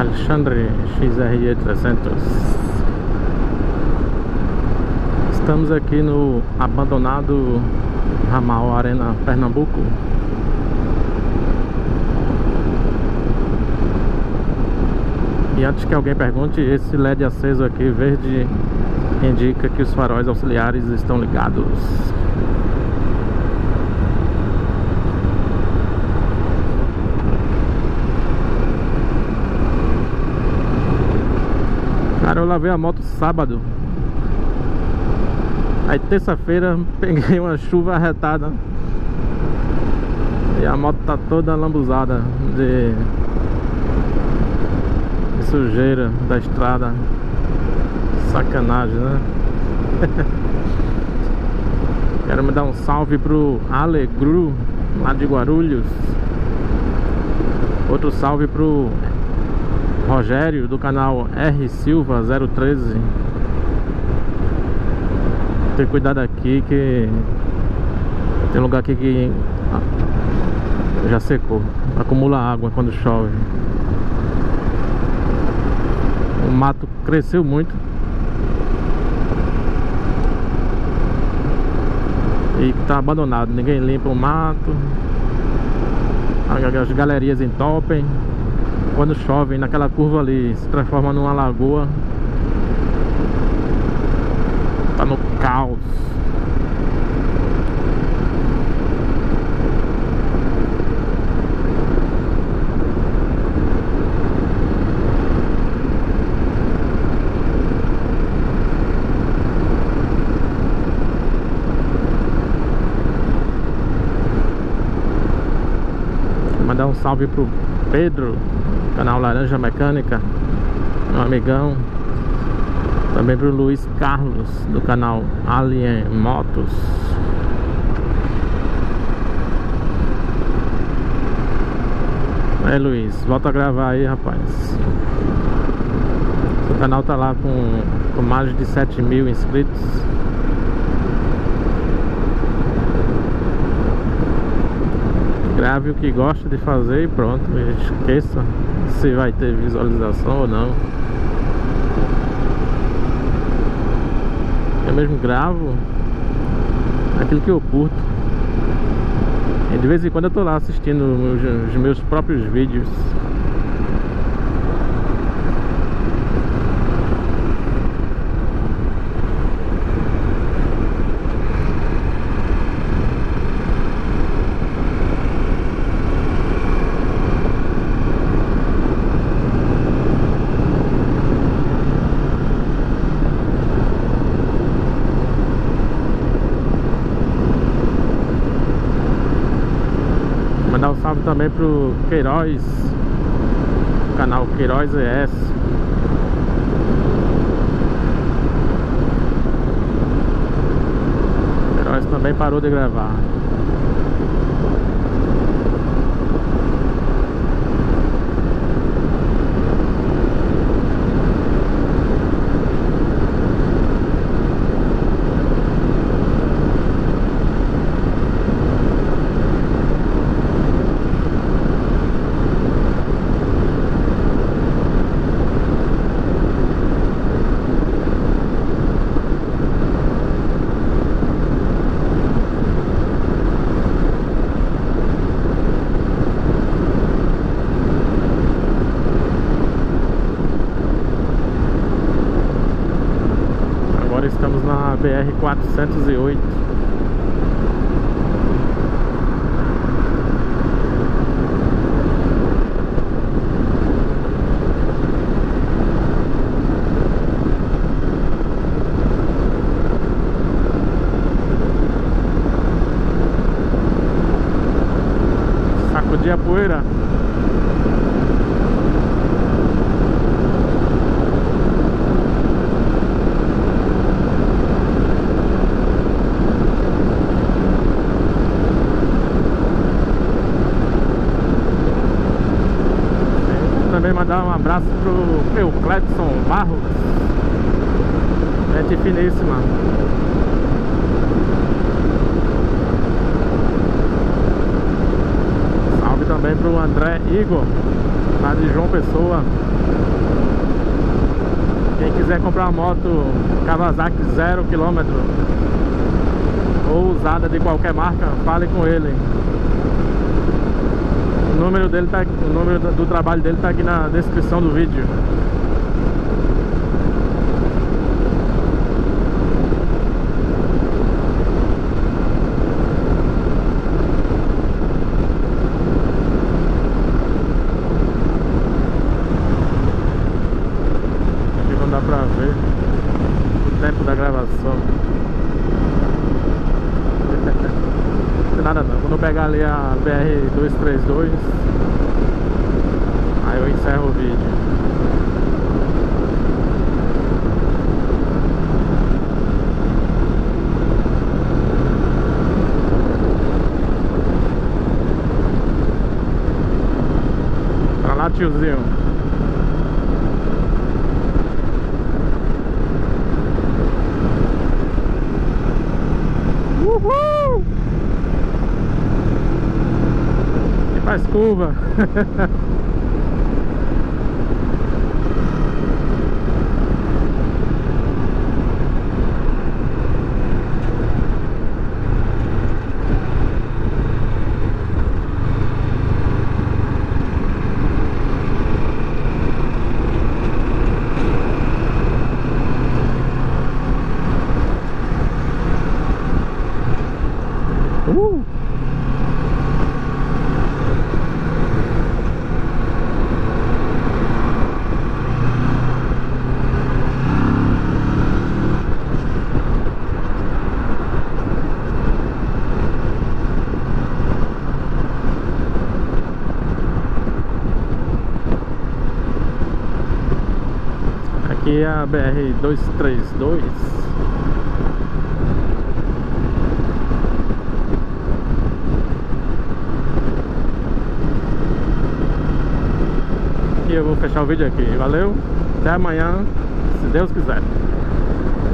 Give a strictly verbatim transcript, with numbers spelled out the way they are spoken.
Alexandre X R E trezentos. Estamos aqui no abandonado ramal Arena Pernambuco. E antes que alguém pergunte, esse L E D aceso aqui verde indica que os faróis auxiliares estão ligados. Cara, eu lavei a moto sábado. Aí terça-feira peguei uma chuva arretada e a moto tá toda lambuzada de, de sujeira da estrada. Sacanagem, né? Quero me dar um salve pro Alegru, lá de Guarulhos. Outro salve pro Rogério, do canal R Silva zero treze. Tem cuidado aqui que tem lugar aqui que já secou, acumula água quando chove. O mato cresceu muito e tá abandonado, ninguém limpa o mato. As galerias entopem. Quando chove, naquela curva ali se transforma numa lagoa. Tá no caos. Vou mandar um salve pro Pedro, canal Laranja Mecânica, meu amigão. Também pro Luiz Carlos, do canal Alien Motos. Aí, Luiz, volta a gravar aí, rapaz. O canal tá lá com, com mais de sete mil inscritos. Grave o que gosta de fazer e pronto. Esqueça se vai ter visualização ou não. Eu mesmo gravo aquilo que eu curto. E de vez em quando eu tô lá assistindo os meus próprios vídeos. Mandar um salve também pro Queiroz, canal Queiroz E S. Queiroz também parou de gravar. Estamos na B R quatrocentos e oito. Sacudir a poeira. Também mandar um abraço pro meu Cledson Barros, gente finíssima. Salve também pro André Igor. lá de João Pessoa. Quem quiser comprar uma moto Kawasaki zero quilômetro ou usada de qualquer marca, fale com ele. O número dele tá, o número do trabalho dele tá aqui na descrição do vídeo. Aqui não dá pra ver o tempo da gravação. Não tem nada não. Quando eu pegar ali a B R duzentos e trinta e dois, aí eu encerro o vídeo. Pra lá, tiozinho. Uhul! E faz curva. Uh! Aqui é a B R duzentos e trinta e dois. E eu vou fechar o vídeo aqui. Valeu, até amanhã, se Deus quiser.